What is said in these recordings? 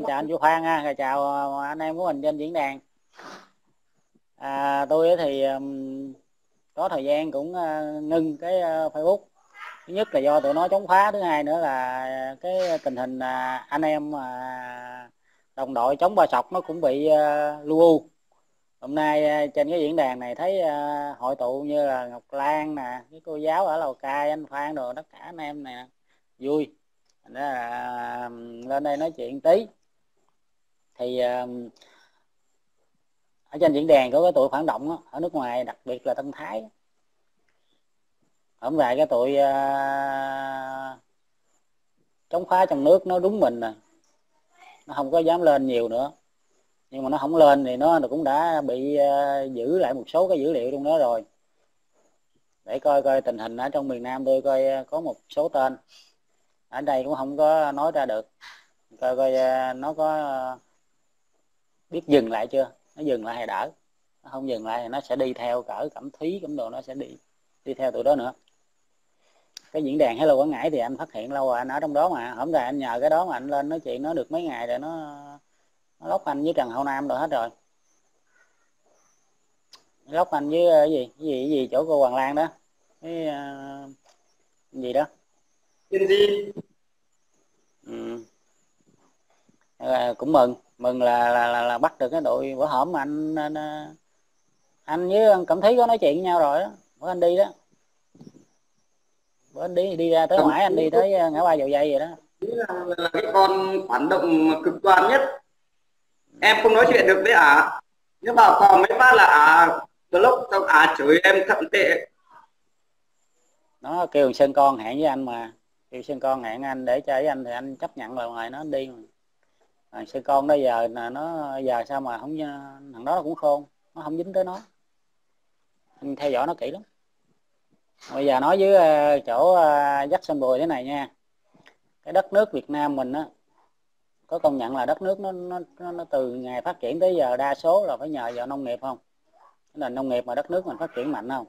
chào anh Chu Phan ha, rồi chào anh em của mình trên diễn đàn. Tôi thì có thời gian cũng ngưng cái Facebook. Thứ nhất là do tụi nó chống phá, thứ hai nữa là cái tình hình anh em đồng đội chống ba sọc nó cũng bị lu u. Hôm nay trên cái diễn đàn này thấy hội tụ như là Ngọc Lan nè, cái cô giáo ở Lào Cai, anh Phan đồ, tất cả anh em nè, vui. Thành ra là lên đây nói chuyện tí. Thì ở trên diễn đàn có cái tụi phản động đó, ở nước ngoài đặc biệt là Tân Thái, hôm về cái tụi chống phá trong nước nó đúng mình nè, nó không có dám lên nhiều nữa, nhưng mà nó không lên thì nó cũng đã bị giữ lại một số cái dữ liệu trong đó rồi, để coi coi tình hình ở trong miền Nam. Tôi coi có một số tên ở đây cũng không có nói ra được, coi coi nó có biết dừng lại chưa. Nó dừng lại thì đỡ, nó không dừng lại thì nó sẽ đi theo cỡ Cẩm Thúy Cẩm Đồ, nó sẽ đi theo tụi đó nữa. Cái diễn đàn Hello Quảng Ngãi thì anh phát hiện lâu rồi, anh ở trong đó mà, hôm nay anh nhờ cái đó mà anh lên nói chuyện nó được mấy ngày rồi, nó lóc anh với Trần Hậu Nam rồi hết rồi, lóc anh với cái gì chỗ cô Hoàng Lan đó, cái gì đó Chuyện gì? cũng mừng là bắt được cái đội. Bữa hổm mà anh với anh Cẩm Thúy có nói chuyện với nhau rồi đó, bữa anh đi đó, bữa anh đi ra tới ngoài, anh đi tới ngã ba Dầu Dây vậy đó. Là cái con phản động cực đoan nhất, em không nói chuyện được với nhưng mà còn mấy phát là blog xong chửi em thậm tệ. Nó kêu Sơn Con hẹn với anh mà, kêu Sơn Con hẹn anh để chơi với anh thì anh chấp nhận, là ngoài nó đi mà. Sơn Con đó giờ là nó giờ sao mà không, thằng đó nó cũng khôn, nó không dính tới nó, anh theo dõi nó kỹ lắm. Bây giờ nói với chỗ Jackson thế này nha, cái đất nước Việt Nam mình á, có công nhận là đất nước nó từ ngày phát triển tới giờ đa số là phải nhờ vào nông nghiệp không? Cái nền nông nghiệp mà đất nước mình phát triển mạnh không?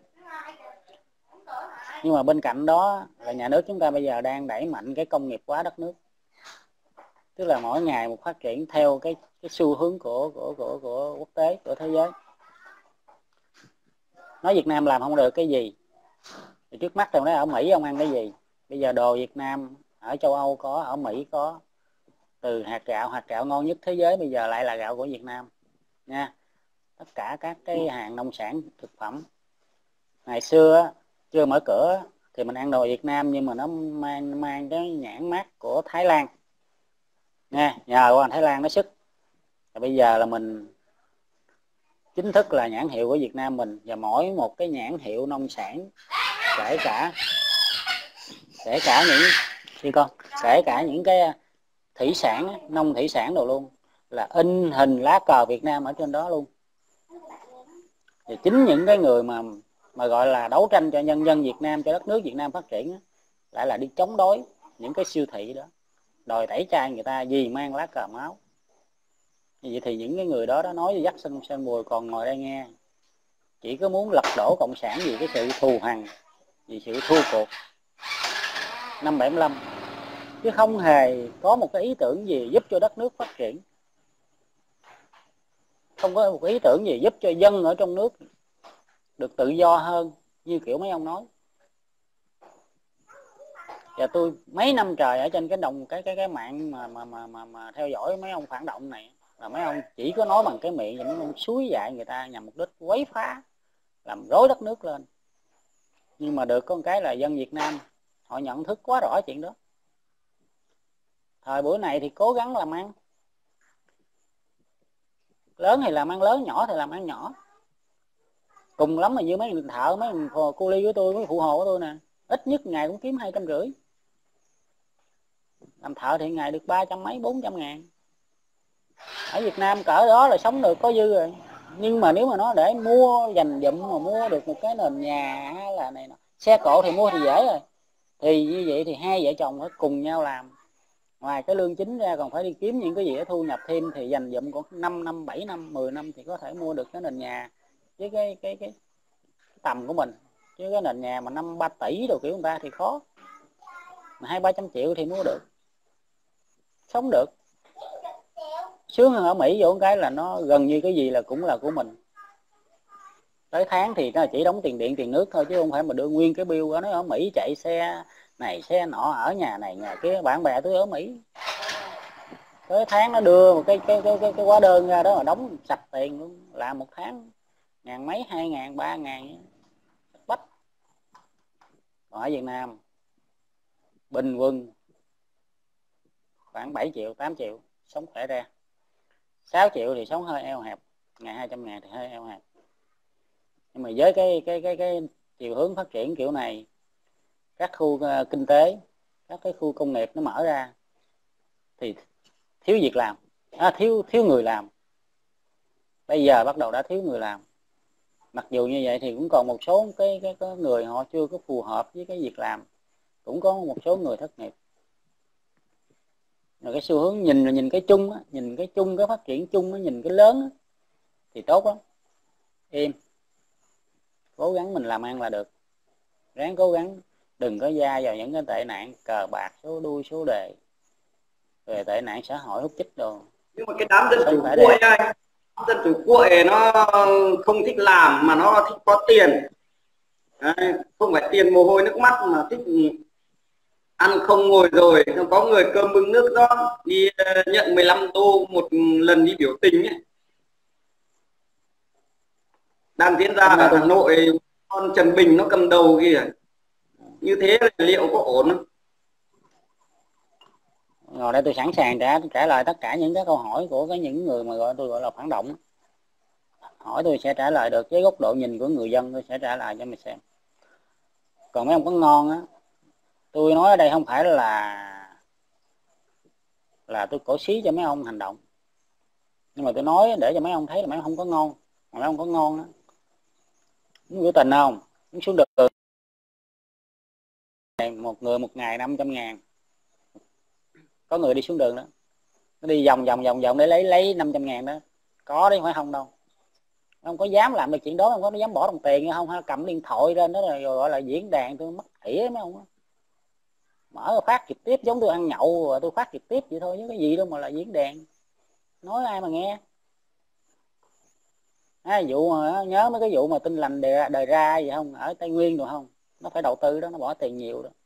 Nhưng mà bên cạnh đó là nhà nước chúng ta bây giờ đang đẩy mạnh cái công nghiệp hóa đất nước, tức là mỗi ngày một phát triển theo cái xu hướng của quốc tế, của thế giới. Nói Việt Nam làm không được cái gì thì trước mắt rồi, nói ở Mỹ ông ăn cái gì? Bây giờ đồ Việt Nam ở châu Âu có, ở Mỹ có, từ hạt gạo ngon nhất thế giới bây giờ lại là gạo của Việt Nam nha. Tất cả các cái hàng nông sản thực phẩm ngày xưa chưa mở cửa thì mình ăn đồ Việt Nam, nhưng mà nó mang cái nhãn mác của Thái Lan nha, nhờ qua Thái Lan nó sức. Và bây giờ là mình chính thức là nhãn hiệu của Việt Nam mình, và mỗi một cái nhãn hiệu nông sản, kể cả những cái thủy sản, nông thủy sản đồ luôn, là in hình lá cờ Việt Nam ở trên đó luôn. Thì chính những cái người mà gọi là đấu tranh cho nhân dân Việt Nam, cho đất nước Việt Nam phát triển, lại là đi chống đối những cái siêu thị đó, đòi tẩy chay người ta vì mang lá cờ máu. Vậy thì những cái người đó nói với Jackson Bùi còn ngồi đây nghe, chỉ có muốn lật đổ cộng sản vì cái sự thù hằn, vì sự thua cuộc năm 75, chứ không hề có một cái ý tưởng gì giúp cho đất nước phát triển, không có một ý tưởng gì giúp cho dân ở trong nước được tự do hơn như kiểu mấy ông nói. Và tôi mấy năm trời ở trên cái mạng mà theo dõi mấy ông phản động này, là mấy ông chỉ có nói bằng cái miệng, những ông suối dạy người ta nhằm mục đích quấy phá, làm rối đất nước lên. Nhưng mà được có một cái là dân Việt Nam họ nhận thức quá rõ chuyện đó. Thời buổi này thì cố gắng làm ăn lớn thì làm ăn lớn, nhỏ thì làm ăn nhỏ. Cùng lắm là như mấy người thợ, mấy người cô ly của tôi, mấy phụ hồ của tôi nè, ít nhất ngày cũng kiếm 250. Làm thợ thì ngày được 300 mấy 400 ngàn. Ở Việt Nam cỡ đó là sống được có dư rồi. Nhưng mà nếu mà nó để mua dành dụm mà mua được một cái nền nhà hay là này nọ, xe cộ thì mua thì dễ rồi. Thì như vậy thì hai vợ chồng phải cùng nhau làm, ngoài cái lương chính ra còn phải đi kiếm những cái gì để thu nhập thêm, thì dành dụm còn 5 năm 7 năm 10 năm thì có thể mua được cái nền nhà với cái tầm của mình. Chứ cái nền nhà mà 5-3 tỷ đồ kiểu người ta thì khó, mà 200-300 triệu thì mua được, sống được. sướng hơn ở Mỹ vô cái là nó gần như cái gì là cũng là của mình. Tới tháng thì nó chỉ đóng tiền điện tiền nước thôi, chứ không phải mà đưa nguyên cái bill đó. Nó ở Mỹ chạy xe này xe nọ, ở nhà này nhà kia, bạn bè tôi ở Mỹ, tới tháng nó đưa một cái hóa đơn ra đó mà đóng sạch tiền luôn, làm một tháng ngàn mấy, 2.000, 3.000 bách. Còn ở Việt Nam bình quân khoảng 7 triệu 8 triệu sống khỏe ra, 6 triệu thì sống hơi eo hẹp, ngày 200.000 thì hơi eo hẹp. Nhưng mà với cái chiều hướng phát triển kiểu này, các khu kinh tế, các cái khu công nghiệp nó mở ra thì thiếu việc làm, thiếu người làm. Bây giờ bắt đầu đã thiếu người làm. Mặc dù như vậy thì cũng còn một số cái người họ chưa có phù hợp với cái việc làm, cũng có một số người thất nghiệp. Rồi cái xu hướng nhìn cái chung á, nhìn cái chung, cái phát triển chung á, nhìn cái lớn á, thì tốt lắm. Im, cố gắng mình làm ăn là được, ráng cố gắng, đừng có gia vào những cái tệ nạn cờ bạc, số đuôi số đề, về tệ nạn xã hội, hút chích đồ. Nhưng mà cái đám dân chủ cuội anh, dân chủ cuội nó không thích làm mà nó thích có tiền. Đấy, không phải tiền mồ hôi nước mắt mà thích ăn không ngồi rồi. Có người cơm bưng nước đó đi nhận 15 đô một lần đi biểu tình ấy, đang diễn ra ở Hà Nội. Con Trần Bình nó cầm đầu kìa, như thế là liệu có ổn không? Rồi đây tôi sẵn sàng trả lời tất cả những cái câu hỏi của những người mà tôi gọi là phản động. Hỏi tôi sẽ trả lời được với góc độ nhìn của người dân, tôi sẽ trả lời cho mày xem. Còn mấy ông có ngon á, tôi nói ở đây không phải là tôi cổ xí cho mấy ông hành động, nhưng mà tôi nói để cho mấy ông thấy là mấy ông không có ngon. Mà mấy ông có ngon á, muốn biểu tình không, muốn xuống đường, một người một ngày 500.000, có người đi xuống đường đó, nó đi vòng vòng để lấy 500.000 đó, có đấy, phải không đâu. Ông có dám làm được chuyện đó, ông có dám bỏ đồng tiền không, hay cầm điện thoại lên đó rồi gọi là diễn đàn, tôi mất ỉa mấy ông. Mở phát trực tiếp giống tôi ăn nhậu rồi tôi phát trực tiếp vậy thôi, chứ cái gì đâu mà là diễn đàn, nói ai mà nghe. Vụ mà nhớ mấy cái vụ mà Tin Lành đề ra gì không, ở Tây Nguyên rồi không, nó phải đầu tư đó, nó bỏ tiền nhiều đó,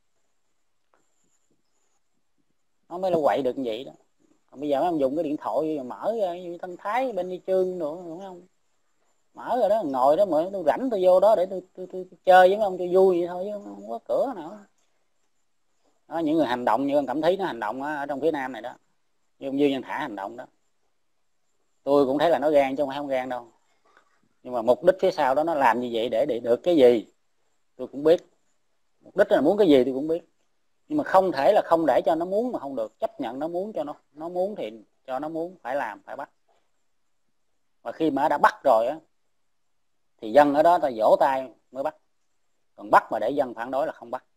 nó mới là quậy được như vậy đó. Còn bây giờ mấy ông dùng cái điện thoại mở ra như Tân Thái, bên Đi Trương nữa, đúng không, mở rồi đó, ngồi đó mà tôi rảnh tôi vô đó để tôi chơi với mấy ông cho vui vậy thôi, chứ không có cửa nào đó. Những người hành động như ông Cẩm Thí nó hành động ở trong phía Nam này đó, như ông Dương Văn Thả hành động đó, tôi cũng thấy là nó gan chứ không phải không gan đâu. Nhưng mà mục đích phía sau đó nó làm như vậy để được cái gì tôi cũng biết, mục đích là muốn cái gì tôi cũng biết. Nhưng mà không thể là không để cho nó muốn mà không được, chấp nhận nó muốn, cho nó muốn thì cho nó muốn, phải làm, phải bắt. Và khi mà đã bắt rồi á thì dân ở đó ta vỗ tay mới bắt, còn bắt mà để dân phản đối là không bắt.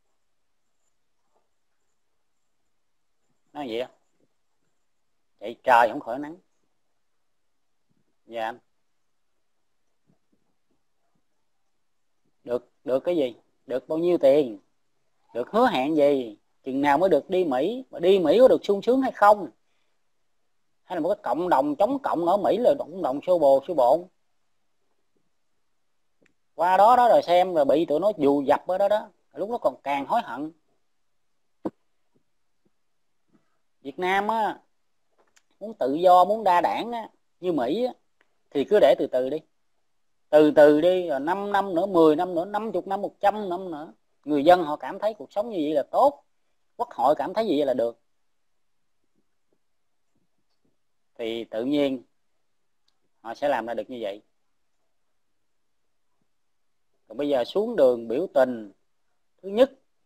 Nói vậy á, vậy trời không khỏi nắng. Dạ anh, được cái gì, được bao nhiêu tiền, được hứa hẹn gì, chừng nào mới được đi Mỹ, mà đi Mỹ có được sung sướng hay không, hay là một cái cộng đồng chống cộng ở Mỹ là cộng đồng xô bồn qua đó rồi xem rồi bị tụi nó dù dập ở đó, lúc đó còn càng hối hận. Việt Nam á, muốn tự do, muốn đa đảng á, như Mỹ á, thì cứ để từ từ đi, rồi 5 năm nữa, 10 năm nữa, 50 năm, 100 năm nữa, người dân họ cảm thấy cuộc sống như vậy là tốt, quốc hội cảm thấy như vậy là được, thì tự nhiên họ sẽ làm ra được như vậy. Còn bây giờ xuống đường biểu tình, thứ nhất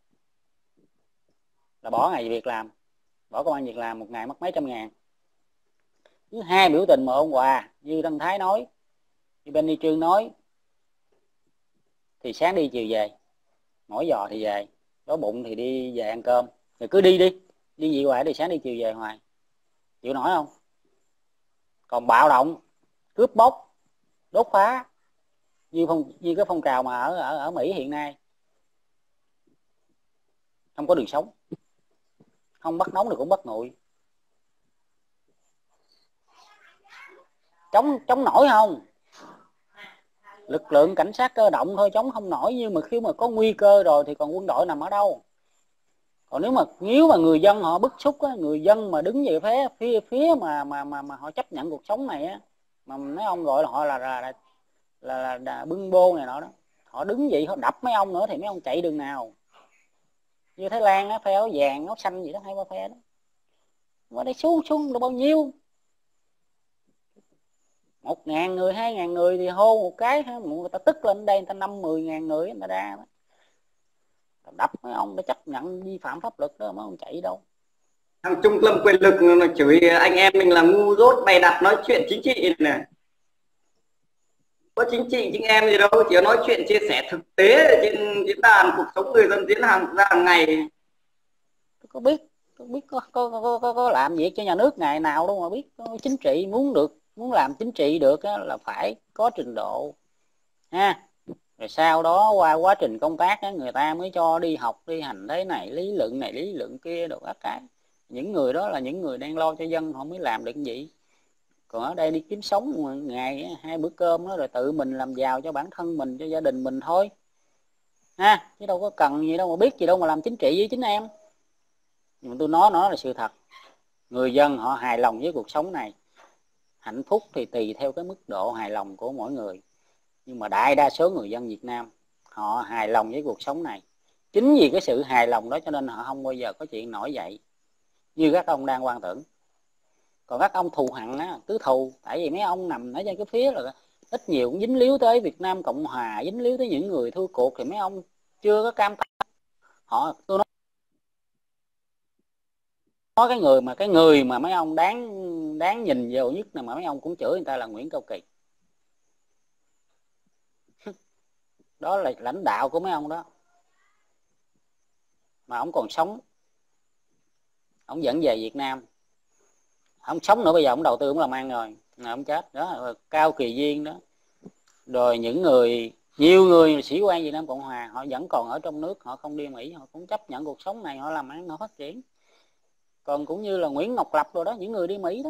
là bỏ ngày việc làm, bỏ công an việc làm, một ngày mất mấy trăm ngàn. Thứ hai, biểu tình mà ôn hòa như Đăng Thái nói, như bên Đi Trương nói, thì sáng đi chiều về, mỗi giò thì về, đói bụng thì đi về ăn cơm, rồi cứ đi vậy hoài, đi sáng đi chiều về hoài, chịu nổi không? Còn bạo động, cướp bóc, đốt phá như cái phong trào mà ở Mỹ hiện nay, không có đường sống, không bắt nóng được cũng bắt nguội. chống nổi không? Lực lượng cảnh sát cơ động thôi chống không nổi, nhưng mà khi mà có nguy cơ rồi thì còn quân đội nằm ở đâu? Còn nếu mà người dân họ bức xúc á, người dân mà đứng về phía mà họ chấp nhận cuộc sống này á, mà mấy ông gọi là họ là bưng bô này nọ đó, họ đứng vậy họ đập mấy ông nữa thì mấy ông chạy đường nào? Như Thái Lan á, phe áo vàng áo xanh gì đó, 2-3 phe đó, mà đây xuống được bao nhiêu? 1.000 người 2.000 người thì hô một cái, người ta tức lên đây, người ta 5-10 ngàn người người ta ra đó, đập mấy ông đã chấp nhận vi phạm pháp luật đó, mấy ông chạy đâu? Thằng trung tâm quyền lực nó chửi anh em mình là ngu dốt bày đặt nói chuyện chính trị này. Có chính trị chính em gì đâu, chỉ nói chuyện chia sẻ thực tế trên diễn đàn cuộc sống người dân diễn ra hàng ngày. Có biết có làm việc cho nhà nước ngày nào đâu mà biết. Chính trị muốn làm chính trị được á, là phải có trình độ ha. Rồi sau đó qua quá trình công tác á, người ta mới cho đi học đi hành thế này lý luận kia được các cái. Những người đó là những người đang lo cho dân, họ mới làm được cái gì. Còn ở đây đi kiếm sống ngày 2 bữa cơm đó, rồi tự mình làm giàu cho bản thân mình, cho gia đình mình thôi ha, chứ đâu có cần gì đâu mà biết gì đâu mà làm chính trị với chính em. Nhưng mà tôi nói nó là sự thật. Người dân họ hài lòng với cuộc sống này. Hạnh phúc thì tùy theo cái mức độ hài lòng của mỗi người, nhưng mà đại đa số người dân Việt Nam họ hài lòng với cuộc sống này. Chính vì cái sự hài lòng đó cho nên họ không bao giờ có chuyện nổi dậy như các ông đang quan tưởng. Còn các ông thù hằn á, cứ thù, tại vì mấy ông nằm ở trên cái phía là ít nhiều cũng dính líu tới Việt Nam Cộng Hòa, dính líu tới những người thua cuộc, thì mấy ông chưa có cam tâm. Tôi nói cái người mà mấy ông đáng nhìn vào nhất là mà mấy ông cũng chửi người ta là Nguyễn Cao Kỳ. Đó là lãnh đạo của mấy ông đó, mà ông còn sống, ông vẫn về Việt Nam. Ông sống nữa, bây giờ ông đầu tư, ông làm ăn rồi, ông chết đó. Cao Kỳ Duyên đó, rồi nhiều người sĩ quan Việt Nam Cộng Hòa họ vẫn còn ở trong nước, họ không đi Mỹ, họ cũng chấp nhận cuộc sống này, họ làm ăn, họ phát triển. Còn cũng như là Nguyễn Ngọc Lập rồi đó, những người đi Mỹ đó,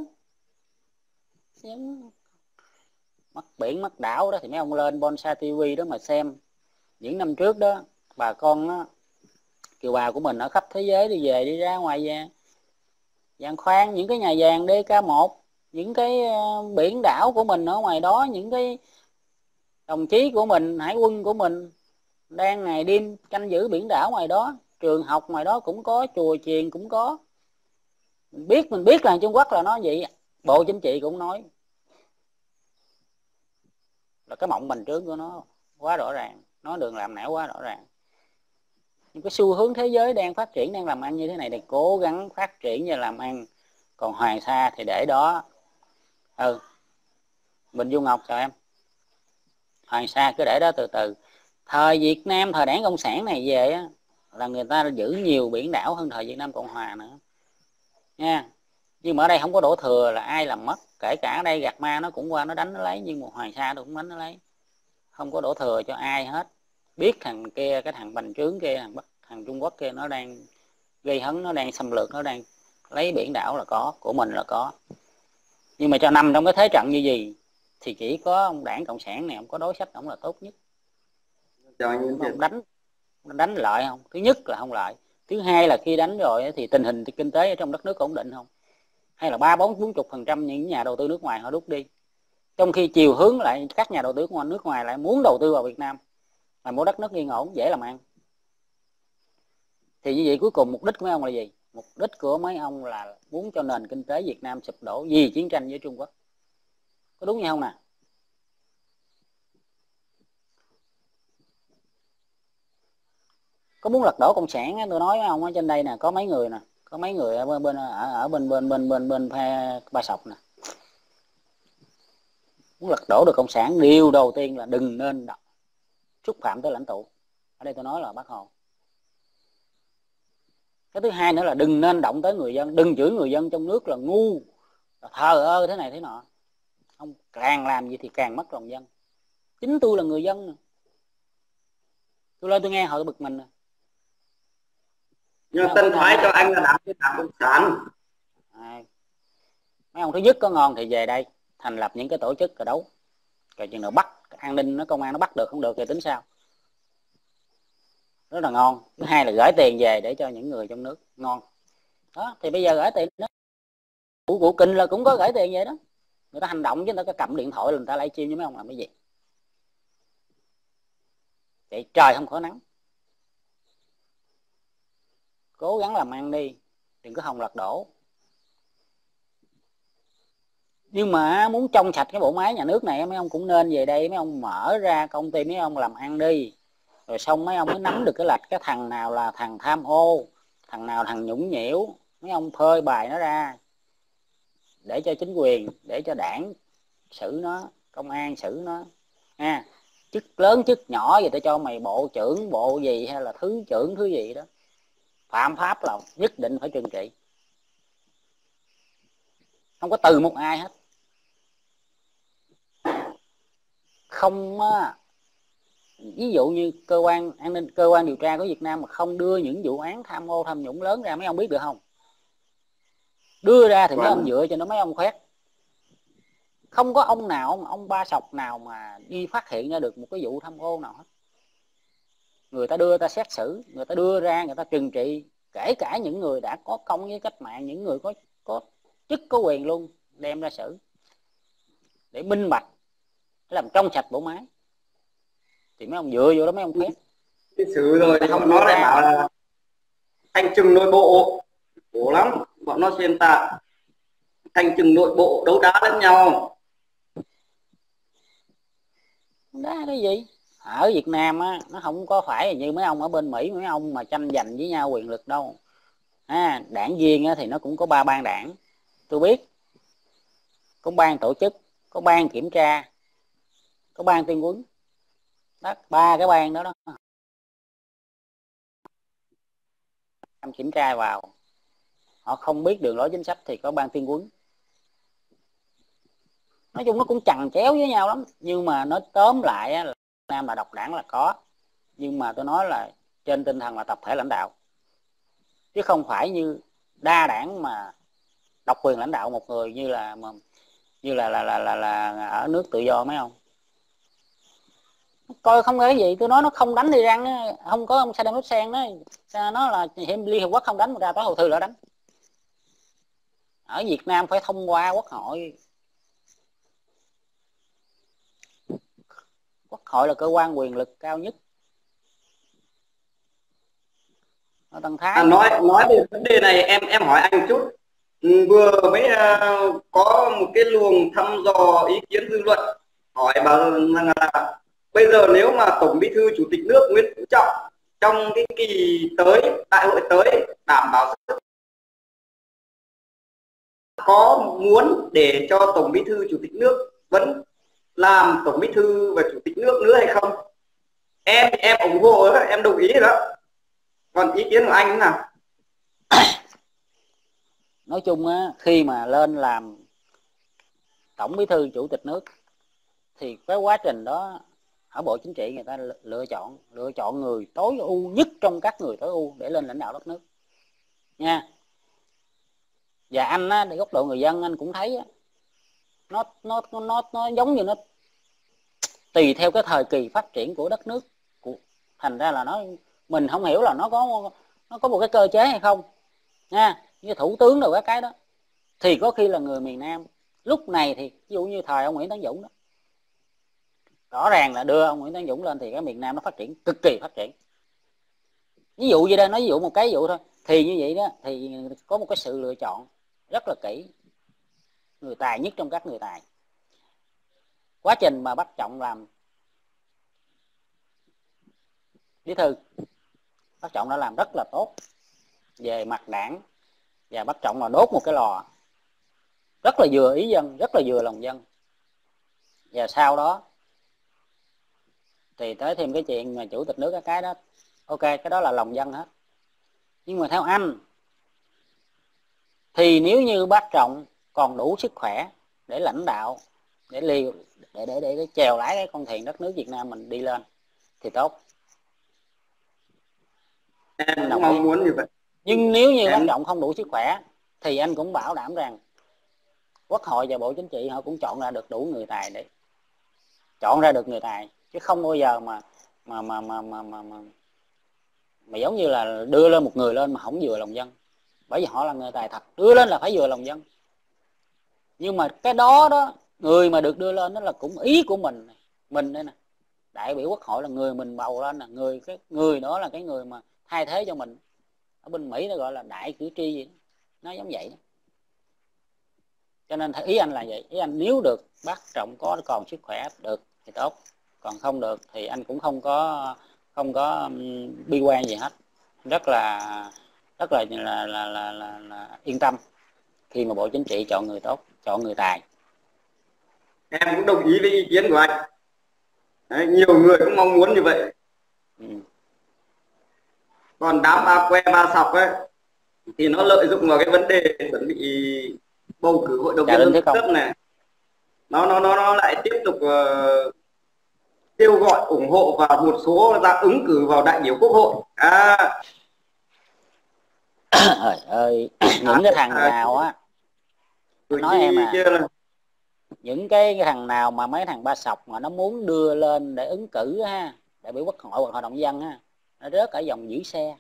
mất biển mất đảo đó, thì mấy ông lên Bonsai TV đó mà xem. Những năm trước đó, bà con đó, kiều bào của mình ở khắp thế giới đi về đi ra ngoài vàng khoan, những cái nhà vàng DK1, những cái biển đảo của mình ở ngoài đó, những cái đồng chí của mình, hải quân của mình đang ngày đêm canh giữ biển đảo ngoài đó. Trường học ngoài đó cũng có, chùa chiền cũng có. Mình biết là Trung Quốc là nó vậy. Bộ Chính trị cũng nói là cái mộng bành trướng của nó quá rõ ràng, nó đường làm nẻo quá rõ ràng. Nhưng cái xu hướng thế giới đang phát triển, đang làm ăn như thế này thì cố gắng phát triển và làm ăn. Còn Hoàng Sa thì để đó. Bình Du Ngọc chào em. Hoàng Sa cứ để đó từ từ. Thời Việt Nam, thời Đảng Cộng sản này về á, là người ta giữ nhiều biển đảo hơn thời Việt Nam Cộng Hòa nữa nha. Nhưng mà ở đây không có đổ thừa là ai làm mất. Kể cả ở đây Gạc Ma nó cũng qua nó đánh nó lấy, nhưng mà Hoàng Sa nó cũng đánh nó lấy, không có đổ thừa cho ai hết. Biết thằng kia, cái thằng bành trướng kia, thằng Trung Quốc kia nó đang gây hấn, nó đang xâm lược, nó đang lấy biển đảo là có, của mình là có. Nhưng mà cho nằm trong cái thế trận như gì thì chỉ có ông Đảng Cộng sản này, ông có đối sách ông là tốt nhất. Ông đánh lợi không? Thứ nhất là không lợi. Thứ hai là khi đánh rồi thì tình hình kinh tế ở trong đất nước ổn định không? Hay là 30-40% những nhà đầu tư nước ngoài họ rút đi, trong khi chiều hướng lại các nhà đầu tư nước ngoài lại muốn đầu tư vào Việt Nam, là mỗi đất nước yên ổn dễ làm ăn. Thì như vậy cuối cùng mục đích của mấy ông là gì? Mục đích của mấy ông là muốn cho nền kinh tế Việt Nam sụp đổ vì chiến tranh với Trung Quốc. Có đúng như không nè? Có muốn lật đổ cộng sản, tôi nói với ông ở trên đây nè, có mấy người nè, có mấy người ở bên phe Ba Sọc nè, muốn lật đổ được cộng sản, điều đầu tiên là đừng nên xúc phạm tới lãnh tụ. Ở đây tôi nói là Bác Hồ. Cái thứ hai nữa là đừng nên động tới người dân, đừng chửi người dân trong nước là ngu, là thờ ơ thế này thế nọ. Ông càng làm gì thì càng mất lòng dân. Chính tôi là người dân nè, tôi lên tôi nghe họ tôi bực mình nè. Nhưng Tân Thái cho anh là đảng cộng sản. Mấy ông thứ nhất có ngon thì về đây thành lập những cái tổ chức cờ đấu, rồi chừng nào bắt an ninh, nó công an nó bắt được không được thì tính sao. Rất là ngon. Thứ hai là gửi tiền về để cho những người trong nước, ngon đó. Thì bây giờ gửi tiền đó, của Kinh là cũng có gửi tiền vậy đó, người ta hành động chứ người ta có cầm điện thoại là người ta live stream với mấy ông làm cái gì. Vậy trời không có nắng, cố gắng làm ăn đi, đừng có hòng lật đổ. Nhưng mà muốn trong sạch cái bộ máy nhà nước này, mấy ông cũng nên về đây, mấy ông mở ra công ty, mấy ông làm ăn đi, rồi xong mấy ông mới nắm được cái lạch, cái thằng nào là thằng tham ô, thằng nào thằng nhũng nhiễu, mấy ông phơi bài nó ra để cho chính quyền, để cho đảng xử nó, công an xử nó ha. Chức lớn chức nhỏ vậy, tôi cho mày bộ trưởng bộ gì hay là thứ trưởng thứ gì đó, phạm pháp là nhất định phải trừng trị, không có từ một ai hết. Không á, ví dụ như cơ quan an ninh, cơ quan điều tra của Việt Nam mà không đưa những vụ án tham ô tham nhũng lớn ra, mấy ông biết được không? Đưa ra thì mấy ông dựa cho nó, mấy ông khoét. Không có ông nào, ông ba sọc nào mà đi phát hiện ra được một cái vụ tham ô nào hết. Người ta đưa ta xét xử, người ta đưa ra người ta trừng trị, kể cả những người đã có công với cách mạng, những người có chức có quyền luôn, đem ra xử để minh bạch, để làm trong sạch bộ máy. Thì mấy ông dựa vô đó mấy ông khoét. Cái xử rồi không, nó lại bảo là thanh trừng nội bộ, khổ lắm, bọn nó xuyên tạc thanh trừng nội bộ, đấu đá lẫn nhau. Đó cái gì? Ở Việt Nam á, nó không có phải như mấy ông ở bên Mỹ, mấy ông mà tranh giành với nhau quyền lực đâu. Đảng viên á, thì nó cũng có 3 ban đảng, tôi biết. Có ban tổ chức, có ban kiểm tra, có ban tuyên huấn. Đó, 3 cái ban đó đó. Kiểm tra vào, họ không biết đường lối chính sách thì có ban tuyên huấn. Nói chung nó cũng chằng chéo với nhau lắm. Nhưng mà nó tóm lại á, là Việt Nam là độc đảng là có. Nhưng mà tôi nói là trên tinh thần là tập thể lãnh đạo, chứ không phải như đa đảng mà độc quyền lãnh đạo một người như là ở nước tự do mấy ông. Coi không có cái gì, tôi nói nó không đánh Iran, không có ông Saddam Hussein đó, nó là Liên Hợp Quốc không đánh, ra tối hậu thư là đánh. Ở Việt Nam phải thông qua quốc hội. Quốc hội là cơ quan quyền lực cao nhất. Tân Thái nói về vấn đề này, em hỏi anh chút. Vừa mới có một cái luồng thăm dò ý kiến dư luận hỏi bảo rằng là bây giờ nếu mà Tổng Bí thư Chủ tịch nước Nguyễn Phú Trọng trong cái kỳ tới, đại hội tới, đảm bảo sức, có muốn để cho Tổng Bí thư Chủ tịch nước vẫn làm Tổng Bí thư và Chủ tịch nước nữa hay không? Em ủng hộ đó, em đồng ý đó. Còn ý kiến của anh thế nào? Nói chung á, khi mà lên làm Tổng Bí thư Chủ tịch nước thì cái quá trình đó ở Bộ Chính trị người ta lựa chọn người tối ưu nhất trong các người tối ưu để lên lãnh đạo đất nước nha. Và anh á, để góc độ người dân anh cũng thấy á, nó giống như nó tùy theo cái thời kỳ phát triển của đất nước, thành ra là mình không hiểu là nó có một cái cơ chế hay không nha. Như thủ tướng rồi cái đó thì có khi là người miền Nam. Lúc này thì ví dụ như thời ông Nguyễn Tấn Dũng đó, rõ ràng là đưa ông Nguyễn Tấn Dũng lên thì cái miền Nam nó phát triển cực kỳ phát triển. Ví dụ như đây, nói ví dụ một cái vụ thôi, thì như vậy đó thì có một cái sự lựa chọn rất là kỹ, người tài nhất trong các người tài. Quá trình mà Bác Trọng làm bí thư, Bác Trọng đã làm rất là tốt về mặt đảng, và Bác Trọng là đốt một cái lò rất là vừa ý dân, rất là vừa lòng dân. Và sau đó thì tới thêm cái chuyện mà chủ tịch nước cái đó, ok, cái đó là lòng dân hết. Nhưng mà theo anh thì nếu như Bác Trọng còn đủ sức khỏe để lãnh đạo, để chèo lái cái con thuyền đất nước Việt Nam mình đi lên thì tốt. Em cũng mong muốn như vậy. Nhưng nếu như Bác Trọng không đủ sức khỏe thì anh cũng bảo đảm rằng Quốc hội và Bộ Chính trị họ cũng chọn ra được đủ người tài để chọn ra được người tài, chứ không bao giờ mà giống như là đưa lên một người lên mà không vừa lòng dân, bởi vì họ là người tài thật, đưa lên là phải vừa lòng dân. Nhưng mà cái đó đó, người mà được đưa lên đó là cũng ý của mình đây nè, đại biểu Quốc hội là người mình bầu lên nè, người đó là cái người mà thay thế cho mình. Ở bên Mỹ nó gọi là đại cử tri gì đó. Nó giống vậy đó. Cho nên ý anh là vậy, ý anh nếu được bác Trọng có còn sức khỏe được thì tốt, còn không được thì anh cũng không có bi quan gì hết, rất là yên tâm khi mà Bộ Chính trị chọn người tốt, chọn người tài. Em cũng đồng ý với ý kiến của anh. Đấy, nhiều người cũng mong muốn như vậy. Còn đám ba que ba sọc ấy thì nó lợi dụng vào cái vấn đề chuẩn bị bầu cử hội đồng nhân dân cấp này, nó lại tiếp tục kêu gọi ủng hộ và một số ra ứng cử vào đại biểu Quốc hội. Trời ơi, những cái thằng nào á, nói em những cái thằng nào mà mấy thằng ba sọc mà nó muốn đưa lên để ứng cử ha, đại biểu Quốc hội hoặc hội đồng dân ha, nó rớt ở vòng giữ xe.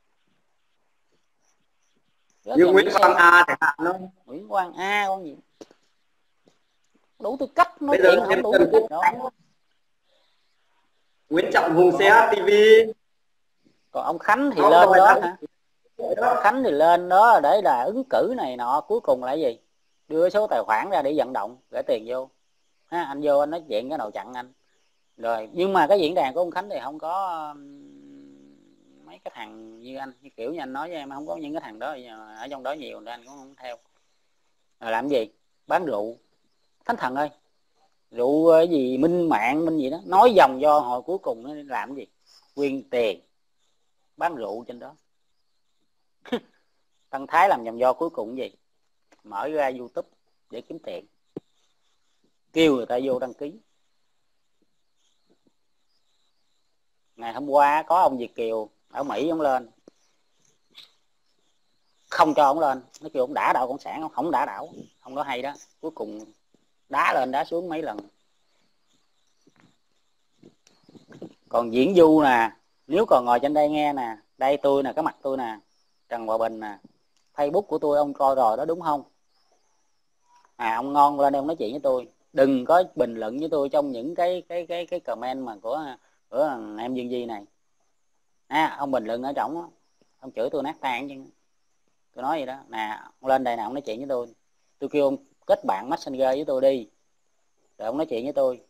Như Nguyễn Quang A chẳng hạn đó. Nguyễn Quang A con gì đủ tư cách nói chuyện, không đủ tư cách đó. Nguyễn Trọng Hùng xe TV. Còn ông Khánh thì lên đó hả? Khánh thì lên đó để là ứng cử này nọ, cuối cùng là gì? Đưa số tài khoản ra để vận động, gửi tiền vô. Ha, anh vô anh nói chuyện cái đầu chặn anh. Rồi, nhưng mà cái diễn đàn của ông Khánh thì không có mấy cái thằng như anh, như kiểu như anh nói với em, không có những cái thằng đó ở trong đó nhiều nên anh cũng không theo. Rồi làm gì? Bán rượu. Thánh thần ơi, rượu gì minh mạng minh gì đó, nói dòng do hồi cuối cùng nó làm cái gì? Quyên tiền bán rượu trên đó. Tân Thái làm dòng do cuối cùng gì? Mở ra YouTube để kiếm tiền, kêu người ta vô đăng ký. Ngày hôm qua có ông Việt Kiều ở Mỹ ông lên, không cho ông lên, nó kêu ông đả đạo cộng sản, ông không đả đảo. Ông đó hay đó, cuối cùng đá lên đá xuống mấy lần. Còn Diễn Du nè, nếu còn ngồi trên đây nghe nè, đây tôi nè, cái mặt tôi nè, Trần Hòa Bình nè, Facebook của tôi ông coi rồi đó đúng không? Ông ngon lên đây ông nói chuyện với tôi, đừng có bình luận với tôi trong những cái comment mà của em Dương Di này. Ông bình luận ở trong ông chửi tôi nát tan chứ. Tôi nói vậy đó nè, ông lên đây nè, ông nói chuyện với tôi kêu ông kết bạn Messenger với tôi đi, rồi ông nói chuyện với tôi.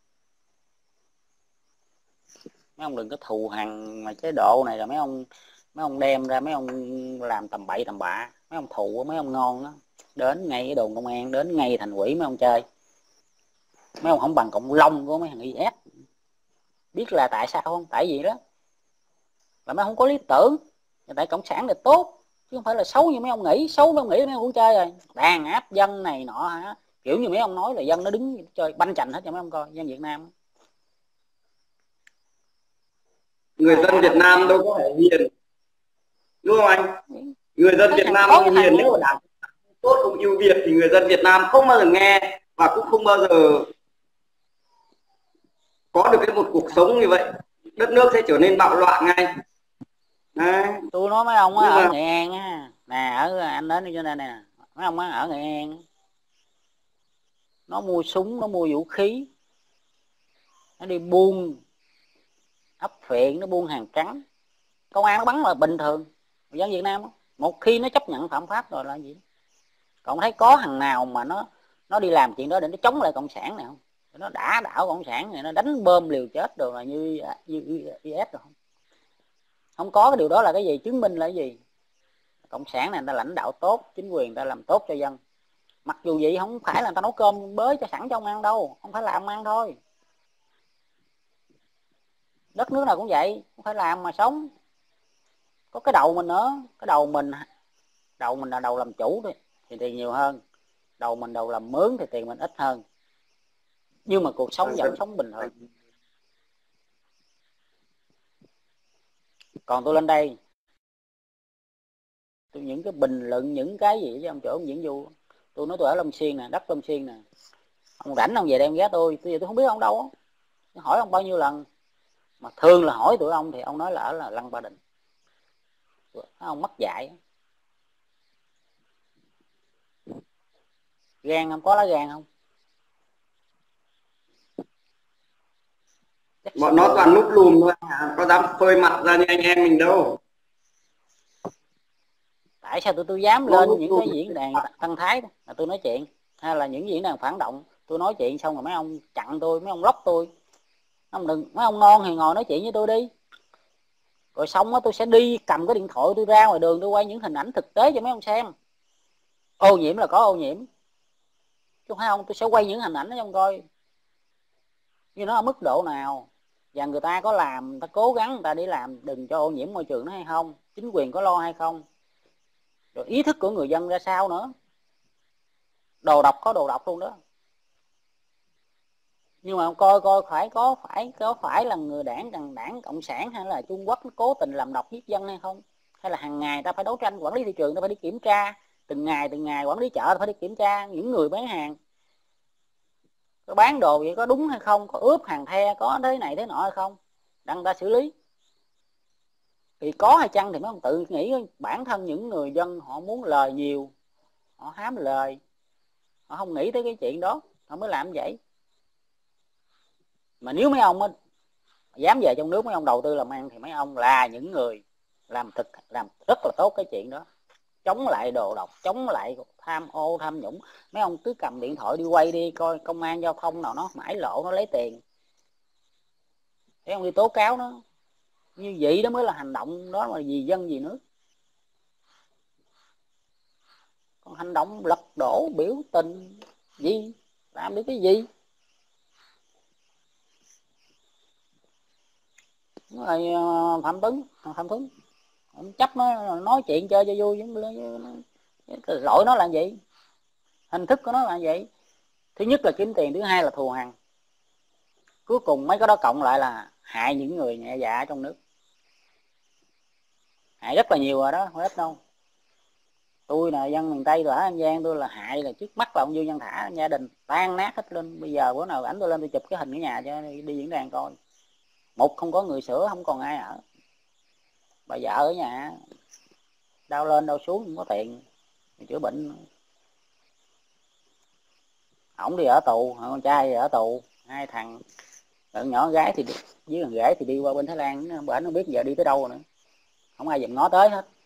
Mấy ông đừng có thù hằn mà chế độ này, rồi mấy ông đem ra mấy ông làm tầm bậy tầm bạ, mấy ông thù mấy ông ngon đó, đến ngay cái đồn công an, đến ngay thành ủy mấy ông chơi. Mấy ông không bằng cộng long của mấy thằng IS. Biết là tại sao không? Tại vì đó là mấy ông không có lý tưởng, tại cộng sản là tốt chứ không phải là xấu như mấy ông nghĩ. Xấu mấy ông nghĩ mấy ông cũng chơi rồi, đàn áp dân này nọ hả, kiểu như mấy ông nói là dân nó đứng chơi banh chành hết cho mấy ông coi. Dân Việt Nam, người dân Việt Nam đâu có phải hiền, đúng không anh? Người dân Việt Nam không hiền, nếu mà đảng tốt không ưu việt thì người dân Việt Nam không bao giờ nghe và cũng không bao giờ có được một cuộc sống như vậy. Đất nước sẽ trở nên bạo loạn ngay. Đấy. Tôi nói mấy ông ở Nghệ An á nè, ở anh đến cho nên nè, mấy ông ở Nghệ An nó mua súng, nó mua vũ khí, nó đi buôn ấp phiện, nó buôn hàng trắng, công an nó bắn là bình thường. Dân Việt Nam một khi nó chấp nhận phạm pháp rồi là gì? Còn thấy có thằng nào mà nó đi làm chuyện đó để nó chống lại cộng sản này không? Nó đả đảo cộng sản này, nó đánh bom liều chết rồi là như IS rồi không? Không có cái điều đó là cái gì? Chứng minh là cái gì? Cộng sản này người ta lãnh đạo tốt, chính quyền người ta làm tốt cho dân. Mặc dù vậy không phải là người ta nấu cơm bới cho sẵn cho ông ăn đâu, không phải làm ăn thôi. Đất nước nào cũng vậy, không phải làm mà sống. Có cái đầu mình nữa, cái đầu mình là đầu làm chủ thôi thì tiền nhiều hơn, đầu mình đầu làm mướn thì tiền mình ít hơn, nhưng mà cuộc sống vẫn sống bình thường. Còn tôi lên đây tôi những cái bình luận những cái gì cho ông chỗ ông Diễn Du, Tôi nói tôi ở Long Xuyên nè, đất Long Xuyên nè, ông rảnh ông về đem ghé tôi giờ tôi không biết ông đâu á, hỏi ông bao nhiêu lần, mà thường là hỏi tụi ông thì ông nói là ở là Lăng Ba Đình. Ông mất dạy, gan không, có lá gan không? Bọn nó toàn núp lùm thôi, có dám phơi mặt ra như anh em mình đâu. Tại sao tụi tôi dám lên những cái diễn đàn Tân Thái đó, là tôi nói chuyện, hay là những diễn đàn phản động, tôi nói chuyện xong rồi mấy ông chặn tôi, mấy ông lóc tôi. Mấy ông ngon thì ngồi nói chuyện với tôi đi, rồi xong á tôi sẽ đi cầm cái điện thoại tôi ra ngoài đường tôi quay những hình ảnh thực tế cho mấy ông xem. Ô nhiễm là có ô nhiễm, chứ phải không, tôi sẽ quay những hình ảnh đó cho ông coi như nó ở mức độ nào, và người ta có làm, người ta cố gắng người ta đi làm đừng cho ô nhiễm môi trường nó hay không, chính quyền có lo hay không, rồi ý thức của người dân ra sao nữa. Đồ độc có đồ độc luôn đó, nhưng mà ông coi phải là người đảng cộng sản hay là Trung Quốc nó cố tình làm độc giết dân hay không, hay là hàng ngày ta phải đấu tranh, quản lý thị trường ta phải đi kiểm tra từng ngày, quản lý chợ ta phải đi kiểm tra những người bán hàng có bán đồ vậy có đúng hay không, có ướp hàng the, có thế này thế nọ hay không, đặng ta xử lý. Thì có hay chăng thì mấy ông tự nghĩ bản thân những người dân họ muốn lời nhiều, họ hám lời, họ không nghĩ tới cái chuyện đó họ mới làm vậy. Mà nếu mấy ông dám về trong nước, mấy ông đầu tư làm ăn thì mấy ông là những người làm rất là tốt cái chuyện đó, chống lại đồ độc, chống lại tham ô tham nhũng. Mấy ông cứ cầm điện thoại đi quay đi coi công an giao thông nào nó mãi lộ nó lấy tiền, thế ông đi tố cáo nó, như vậy đó mới là hành động đó, mà vì dân vì nước. Còn hành động lật đổ biểu tình gì làm được cái gì? Rồi Phạm Tuấn ông chấp nó nói chuyện chơi cho vui, lỗi nó là gì, hình thức của nó là vậy. Thứ nhất là kiếm tiền, thứ hai là thù hằn, cuối cùng mấy cái đó cộng lại là hại những người nhẹ dạ trong nước, hại rất là nhiều rồi đó, không ít đâu. Tôi là dân miền Tây, tôi ở An Giang, tôi là hại là trước mắt là ông Dương Văn Thả, gia đình tan nát hết lên. Bây giờ bữa nào ảnh tôi lên tôi chụp cái hình ở nhà cho đi diễn đàn coi. Một không có người sửa, không còn ai ở, bà vợ ở nhà đau lên đau xuống không có tiền chữa bệnh, ổng đi ở tù, con trai ở tù, hai thằng, thằng nhỏ gái thì với thằng rể thì đi qua bên Thái Lan, bển không biết giờ đi tới đâu nữa, không ai dùm ngó tới hết.